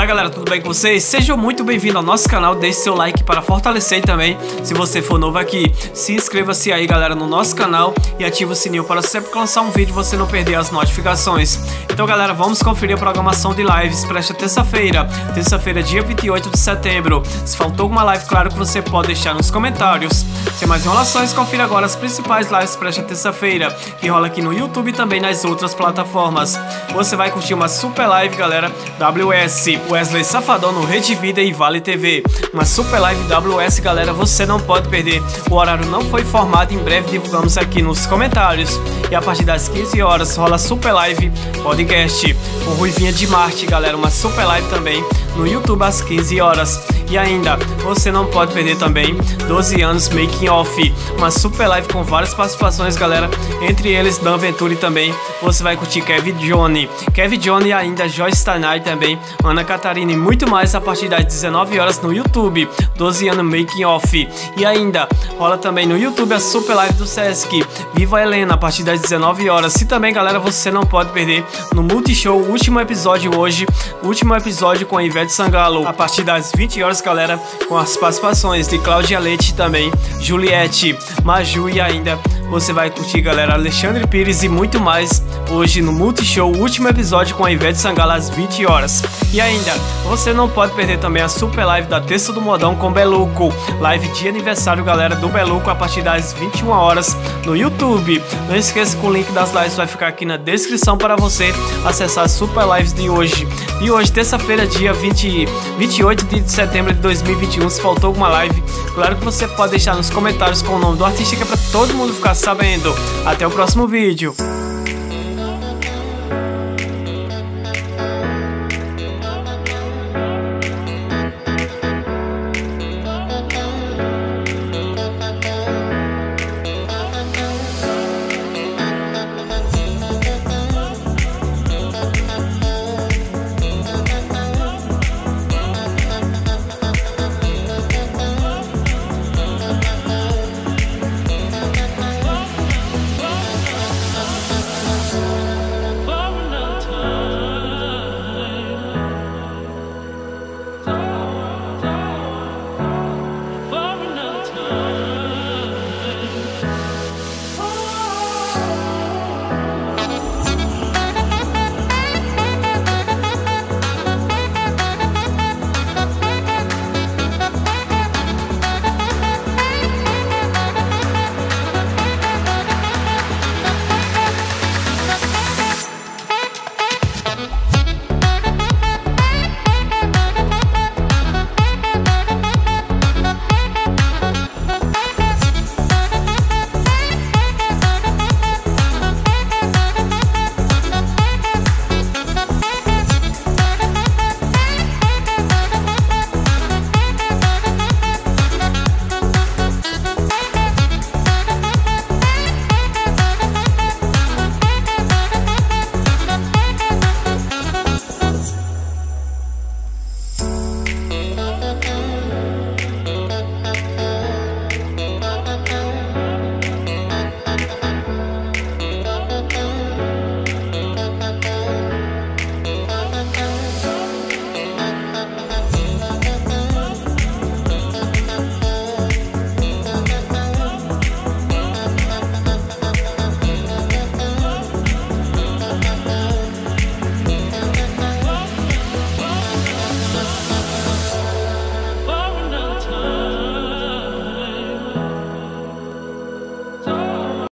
Fala galera, tudo bem com vocês? Sejam muito bem-vindos ao nosso canal, deixe seu like para fortalecer também. Se você for novo aqui, se inscreva-se aí galera no nosso canal e ative o sininho para sempre que lançar um vídeo você não perder as notificações. Então galera, vamos conferir a programação de lives para esta terça-feira, dia 28 de setembro. Se faltou alguma live, claro que você pode deixar nos comentários. Sem mais enrolações, confira agora as principais lives para esta terça-feira, que rola aqui no YouTube e também nas outras plataformas. Você vai curtir uma super live galera, WS, Wesley Safadão no Rede Vida e Vale TV. Uma super live WS galera, você não pode perder. O horário não foi informado, em breve divulgamos aqui nos comentários. E a partir das 15 horas rola super live podcast com Ruivinha de Marte galera, uma super live também no YouTube às 15 horas. E ainda, você não pode perder também 12 anos Making Off, uma super live com várias participações galera, entre eles Dan Ventura e também você vai curtir Kevin Johnny e ainda Joyce Tanay também, Ana Catarina e muito mais a partir das 19 horas no YouTube, 12 anos Making Off. E ainda, rola também no YouTube a super live do Sesc, Viva Helena, a partir das 19 horas. E também galera, você não pode perder no Multishow, o último episódio hoje, com a Ivete Sangalo, a partir das 20 horas galera, com as participações de Cláudia Leite também, Juliette, Maju e ainda você vai curtir galera, Alexandre Pires e muito mais hoje no Multishow, o último episódio com a Ivete Sangalo às 20 horas. E ainda, você não pode perder também a super live da Terça do Modão com Beluco, live de aniversário galera do Beluco a partir das 21 horas no YouTube. Não esqueça que o link das lives vai ficar aqui na descrição para você acessar as super lives de hoje. E hoje, terça-feira, dia 28 de setembro de 2021, se faltou alguma live, claro que você pode deixar nos comentários com o nome do artista, que é para todo mundo ficar sabendo. Até o próximo vídeo.